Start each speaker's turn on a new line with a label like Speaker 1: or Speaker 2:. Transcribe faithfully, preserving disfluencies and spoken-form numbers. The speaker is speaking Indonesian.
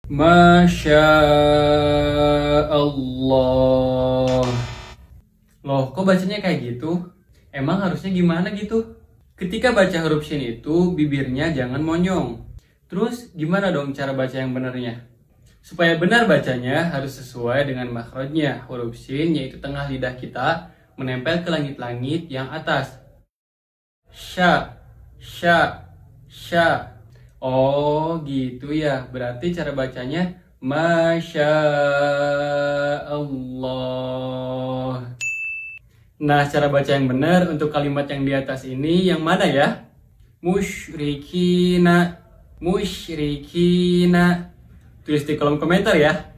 Speaker 1: Masya Allah. Loh, kok bacanya kayak gitu? Emang harusnya gimana gitu? Ketika baca huruf shin itu, bibirnya jangan monyong. Terus gimana dong cara baca yang benarnya? Supaya benar bacanya harus sesuai dengan makhrajnya. Huruf shin yaitu tengah lidah kita menempel ke langit-langit yang atas. Sya, sya, sya. Oh gitu ya, berarti cara bacanya Masya Allah. Nah, cara baca yang benar untuk kalimat yang di atas ini yang mana ya? Musyrikina, musyrikina. Tulis di kolom komentar ya.